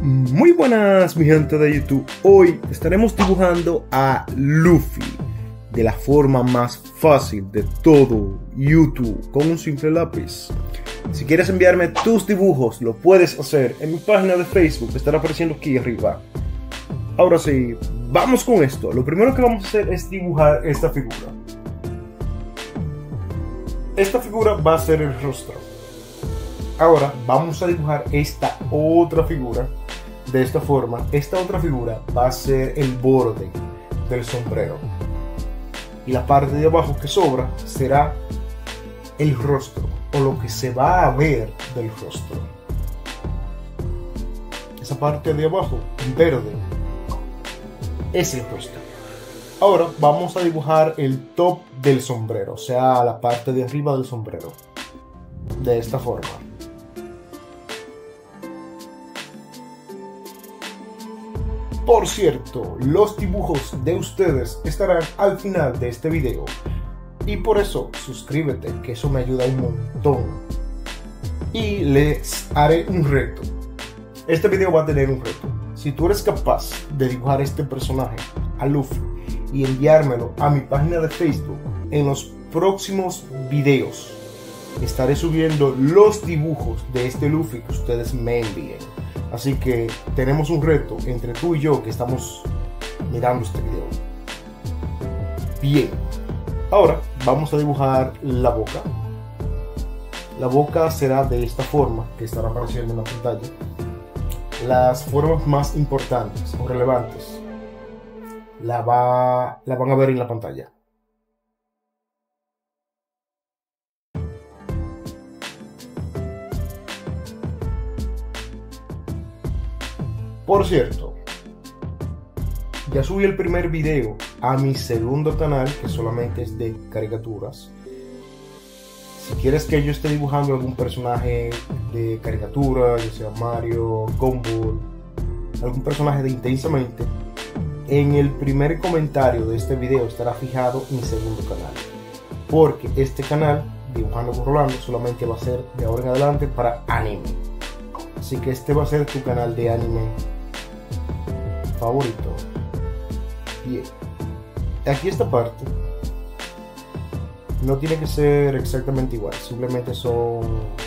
Muy buenas mi gente de YouTube. Hoy estaremos dibujando a Luffy de la forma más fácil de todo YouTube, con un simple lápiz. Si quieres enviarme tus dibujos, lo puedes hacer en mi página de Facebook, que estará apareciendo aquí arriba. Ahora sí, vamos con esto. Lo primero que vamos a hacer es dibujar esta figura. Esta figura va a ser el rostro. Ahora vamos a dibujar esta otra figura de esta forma. Esta otra figura va a ser el borde del sombrero, y la parte de abajo que sobra será el rostro, o lo que se va a ver del rostro. Esa parte de abajo en verde es el rostro. Ahora vamos a dibujar el top del sombrero, o sea, la parte de arriba del sombrero, de esta forma. Por cierto, los dibujos de ustedes estarán al final de este video, y por eso suscríbete, que eso me ayuda un montón. Y les haré un reto. Este video va a tener un reto. Si tú eres capaz de dibujar este personaje, a Luffy, y enviármelo a mi página de Facebook, en los próximos videos estaré subiendo los dibujos de este Luffy que ustedes me envíen. Así que tenemos un reto entre tú y yo que estamos mirando este video. Bien, ahora vamos a dibujar la boca. La boca será de esta forma que estará apareciendo en la pantalla. Las formas más importantes o relevantes la van a ver en la pantalla. Por cierto, ya subí el primer video a mi segundo canal, que solamente es de caricaturas. Si quieres que yo esté dibujando algún personaje de caricatura, ya sea Mario, Gumball, algún personaje de Intensamente, en el primer comentario de este video estará fijado mi segundo canal, porque este canal, Dibujando con Rolando, solamente va a ser de ahora en adelante para anime. Así que este va a ser tu canal de anime favorito. Bien, aquí esta parte no tiene que ser exactamente igual, simplemente son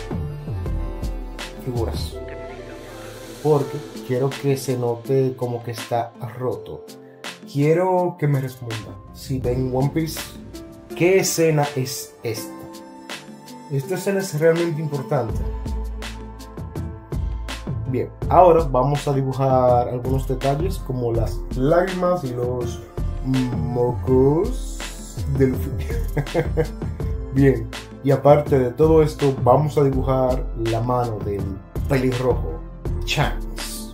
figuras, porque quiero que se note como que está roto. Quiero que me respondan si ven One Piece, ¿qué escena es esta? Esta escena es realmente importante. Bien, ahora vamos a dibujar algunos detalles como las lágrimas y los mocos del Luffy. Bien, y aparte de todo esto, vamos a dibujar la mano del pelirrojo Shanks.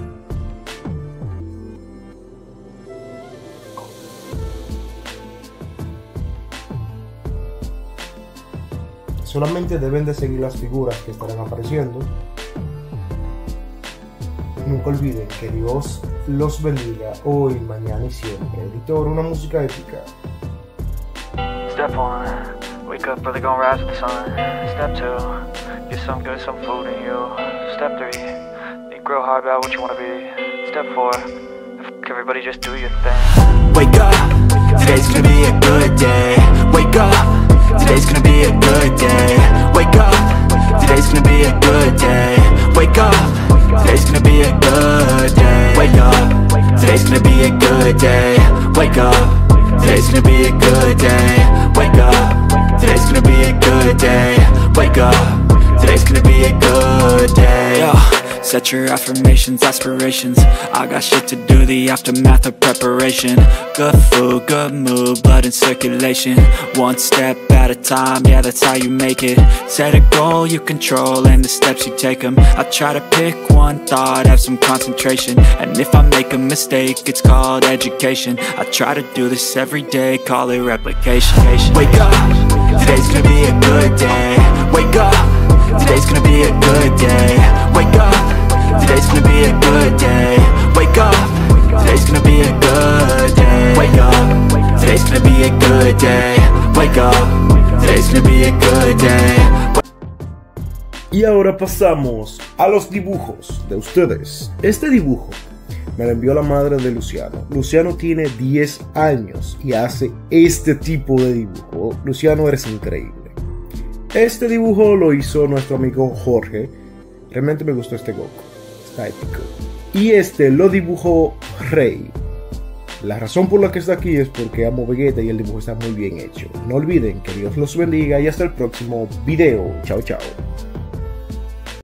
Solamente deben de seguir las figuras que estarán apareciendo. Nunca olviden que Dios los bendiga hoy, mañana y siempre. Editor, una música épica. Step 1, wake up early, gonna rise with the sun. Step 2, get some good, some food in you. Step 3, think real hard about what you wanna be. Step 4, everybody just do your thing. Wake up, today's gonna be a good day. Wake up, today's gonna be a good day. Wake up, today's gonna be a good day. Wake up, today's gonna be a good day. Wake up, today's gonna be a good day. Wake up, today's gonna be a good day. Wake up, today's gonna be a good day. Wake up, today's gonna be a good day. Yo, set your affirmations, aspirations. I got shit to do, the aftermath of preparation. Good food, good mood, blood in circulation. One step at a time, yeah, that's how you make it. Set a goal you control and the steps you take them. I try to pick one thought, have some concentration. And if I make a mistake, it's called education. I try to do this every day, call it replication. Wake up, today's gonna be a good day. Wake up, today's gonna be a good day. Wake up, today's gonna be a good day. Wake up, today's gonna be a good day. Wake up, today's gonna be a good day. Wake up, today's gonna be a good day. Y ahora pasamos a los dibujos de ustedes. Este dibujo me lo envió la madre de Luciano. Luciano tiene 10 años y hace este tipo de dibujo. Luciano, eres increíble. Este dibujo lo hizo nuestro amigo Jorge. Realmente me gustó este Goku. Está épico. Y este lo dibujó Rey. La razón por la que está aquí es porque amo Vegeta y el dibujo está muy bien hecho. No olviden que Dios los bendiga y hasta el próximo video. Chao, chao.